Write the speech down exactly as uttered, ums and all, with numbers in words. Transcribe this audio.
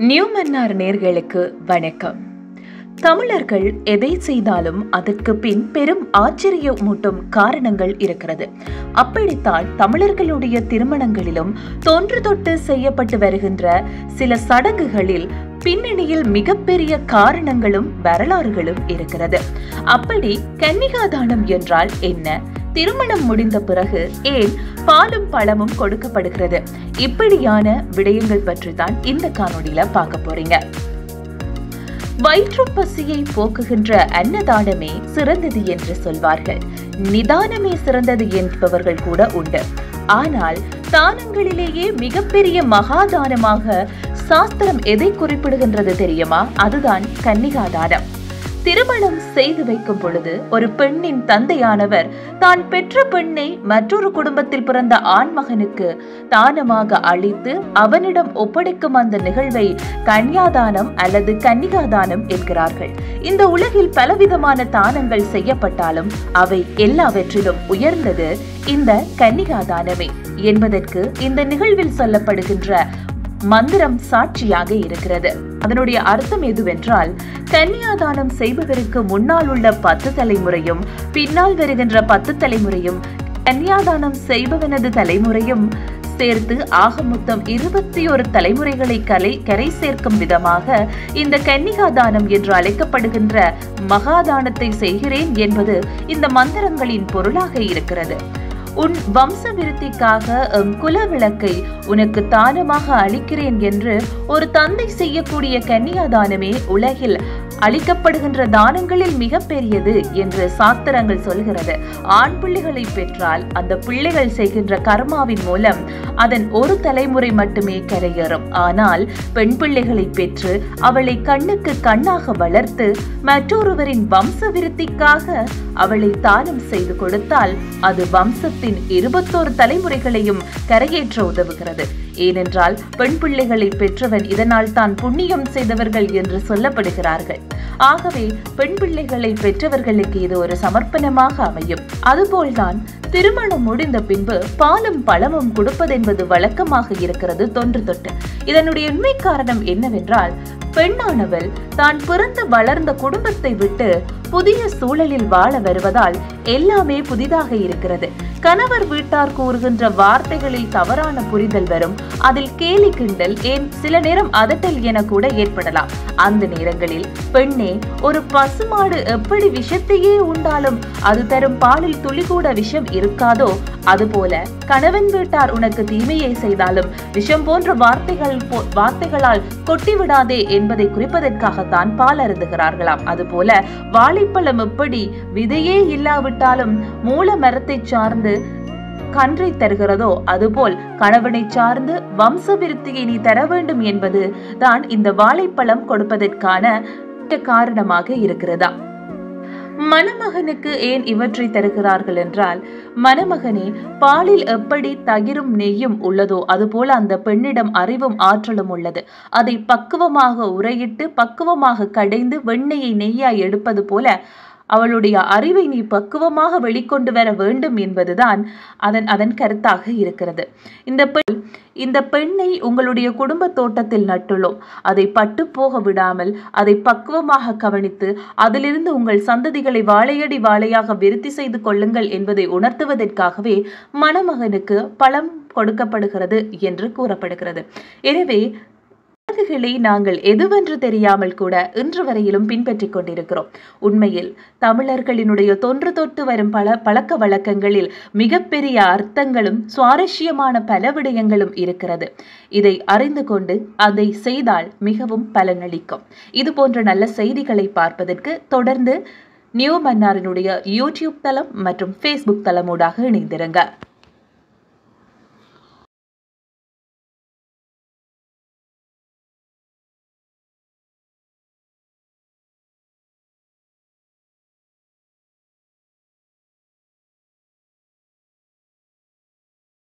New Mannar நேர்களுக்கு வணக்கம். தமிழர்கள் எதை செய்தாலும் அதற்கு பின் பெரும் ஆச்சரியமூட்டும் காரணங்கள் இருக்கிறது. அப்படித்தான் தமிழர்களுடைய திருமணங்களிலும் தொன்று தொட்டு செய்யப்பட்டு வருகின்ற சில சடங்குகளில் பின்னணியில் மிகப்பெரிய காரணங்களும் வரலாறுகளும் இருக்கிறது. அப்படி கன்னிகாதானம் என்றால் என்ன? திருமணம் முடிந்த பிறகு ஏன் பாலும் பழமும் கொடுக்கப்படுகிறது? இப்படியான விடயங்கள் பற்றி தான் இந்த காணொளியில பார்க்க போறீங்க. வயிற்று பசியை போக்குகின்ற அன்னதானமே சிறந்தது என்று சொல்வார்கள். நிதானமே சிறந்தது என்பவர்கள் கூட உண்டு. ஆனால் தானங்களிலேயே மிகப்பெரிய மகாதானமாக சாஸ்திரம் எதை குறிப்பிடுகின்றது தெரியுமா? அதுதான் கன்னிகாதானம். திருமணம் செய்து வைக்கும் பொழுது ஒரு பெண்ணின் தந்தையானவர் தான் பெற்ற பெண்ணை மற்றொரு குடும்பத்தில் பிறந்த ஆண்மகனுக்கு தானமாக அளித்து அவனிடம் ஒப்படைக்கும் அந்த நிகழ்வை கன்யாதானம் அல்லது கன்னிகாதானம் என்கிறார்கள். இந்த உலகில் பலவிதமான தானங்கள் செய்யப்பட்டாலும் அவை எல்லாவற்றிலும் உயர்ந்தது இந்த கன்னிகாதானமே என்பதற்கு இந்த நிகழ்வில் சொல்லப்படுகின்ற மந்திரம் சாட்சியாக இருக்கிறது. அதனுடைய அர்த்தம் எதுவென்றால், கன்னியாதானம் செய்பவருக்கு முன்னால் உள்ள பத்து தலைமுறையும் பின்னால் வருகின்ற பத்து தலைமுறையும் கன்னியாதானம் செய்பவனது தலைமுறையும் சேர்த்து ஆக மொத்தம் இருபத்தி ஒரு தலைமுறைகளை கலை கரை சேர்க்கும் விதமாக இந்த கன்னிகாதானம் என்று அழைக்கப்படுகின்ற மகாதானத்தை செய்கிறேன் என்பது இந்த மந்திரங்களின் பொருளாக இருக்கிறது. உன் வம்ச விருத்திக்காக குல விளக்கை உனக்கு தானமாக அளிக்கிறேன் என்று ஒரு தந்தை செய்யக்கூடிய கன்னியாதானமே உலகில் அளிக்கப்படுகின்ற தானங்களில் மிக பெரியது என்று சாஸ்திரங்கள் சொல்கிறது. ஆண் பிள்ளைகளை பெற்றால் அந்த பிள்ளைகள் செய்கின்ற கர்மாவின் மூலம் அதன் ஒரு தலைமுறை மட்டுமே கரையேறும். ஆனால் பெண் பிள்ளைகளை பெற்று அவளை கண்ணுக்கு கண்ணாக வளர்த்து மற்றொருவரின் வம்ச விருத்திக்காக அவளை தானம் செய்து கொடுத்தால் அது வம்சத்தின் இருபத்தோரு தலைமுறைகளையும் கரையேற்ற உதவுகிறது. ஏனென்றால் பெண் பிள்ளைகளை பெற்றவன் இதனால் தான் புண்ணியம் செய்தவர்கள் என்று சொல்லப்படுகிறார்கள். ஆகவே பெண் பிள்ளைகளை பெற்றவர்களுக்கு இது ஒரு சமர்ப்பணமாக அமையும். அதுபோல்தான் திருமணம் முடிந்த பின்பு பாலும் பழமும் கொடுப்பதென்பது வழக்கமாக இருக்கிறது தொன்று தொட்டு. இதனுடைய உண்மை காரணம் என்னவென்றால், பெண்ணானவள் தான் பிறந்து வளர்ந்த குடும்பத்தை விட்டு புதிய சூழலில் வாழ வருவதால் எல்லாமே புதிதாக இருக்கிறது. கணவர் வீட்டார் கூறுகின்ற வார்த்தைகளில் தவறான புரிதல் வரும். அதில் கேலி கிண்டல், ஏன் சில நேரம் அதட்டல் என கூட ஏற்படலாம். அந்த நேரங்களில் பெண்ணே, ஒரு பசுமாடு எப்படி விஷத்தையே உண்டாலும் அது தரும் பாலில் துளி கூட விஷம் இருக்காதோ, அதுபோல கணவன் வீட்டார் உனக்கு தீமையை செய்தாலும் விஷம் போன்ற வார்த்தைகள் வார்த்தைகளால் கொட்டிவிடாதே என்பதை குறிப்பதற்காகத்தான் பால் அருந்துகிறார்களாம். அதுபோல வாழைப்பழம் எப்படி விதையே இல்லாவிட்டாலும் மூல மரத்தை சார்ந்து கன்றை தருகிறதோ, அதுபோல் கணவனை சார்ந்து வம்ச விருத்தியை நீ தர வேண்டும் என்பது தான் இந்த வாழைப்பழம் கொடுப்பதற்கான காரணமாக இருக்கிறதா? மணமகனுக்கு ஏன் இவற்றை தருகிறார்கள் என்றால், மணமகனே, பாலில் எப்படி தயிரும் நெய்யும் உள்ளதோ அதுபோல அந்த பெண்ணிடம் அறிவும் ஆற்றலும் உள்ளது. அதை பக்குவமாக உரையிட்டு பக்குவமாக கடைந்து வெண்ணெயை நெய்யாய் எடுப்பது போல அவளுடைய அறிவை நீ பக்குவமாக வெளிக்கொண்டு வர வேண்டும் என்பதுதான் அதன் அதன் கருத்தாக இருக்கிறது. இந்த பெண் இந்த பெண்ணை உங்களுடைய குடும்ப தோட்டத்தில் நட்டுள்ளோம். அதை பட்டு போக விடாமல் அதை பக்குவமாக கவனித்து அதிலிருந்து உங்கள் சந்ததிகளை வாழையடி வாழையாக விருத்தி செய்து கொள்ளுங்கள் என்பதை உணர்த்துவதற்காகவே மணமகனுக்கு பழம் கொடுக்கப்படுகிறது என்று கூறப்படுகிறது. எனவே நாங்கள் எதுவென்று தெரியாமல் கூட இன்று வரையிலும் பின்பற்றிக் கொண்டிருக்கிறோம். உண்மையில் தமிழர்களினுடைய தொன்று தொட்டு வரும் பல பழக்க வழக்கங்களில் மிகப்பெரிய அர்த்தங்களும் சுவாரஸ்யமான பல விடயங்களும் இருக்கிறது. இதை அறிந்து கொண்டு அதை செய்தால் மிகவும் பலனளிக்கும். இது போன்ற நல்ல செய்திகளை பார்ப்பதற்கு தொடர்ந்து நியூ மன்னாரினுடைய யூடியூப் தளம் மற்றும் ஃபேஸ்புக் தளமூடாக இணைந்திருங்க.